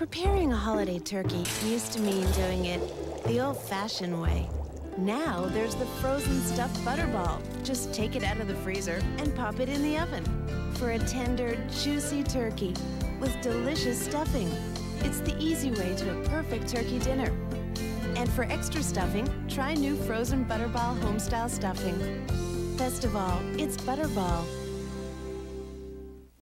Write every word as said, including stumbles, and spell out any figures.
Preparing a holiday turkey used to mean doing it the old-fashioned way. Now there's the frozen stuffed Butterball. Just take it out of the freezer and pop it in the oven for a tender, juicy turkey with delicious stuffing. It's the easy way to a perfect turkey dinner. And for extra stuffing, try new frozen Butterball home-style stuffing. Best of all, it's Butterball.